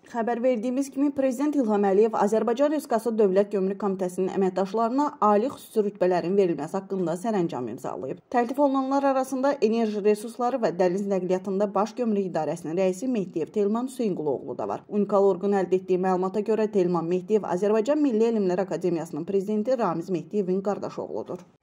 Xəbər verdiyimiz kimi Prezident İlham Əliyev Azərbaycan Respublikası Dövlət Gömrük Komitəsinin əməkdaşlarına ali xüsusi rütbələrin verilməsi haqqında sərəncam imzalayıb. Təklif olunanlar arasında Enerji Resursları və Dəniz Nəqliyyatında Baş Gömrük İdarəsinin rəisi Mehdiyev Telman Hüseynquluoğlu da var. Unikal orqan əldə etdiyi məlumata görə Telman Mehdiyev Azərbaycan Milli Elmlər Akademiyasının prezidenti Ramiz Mehdiyevin qardaş oğludur.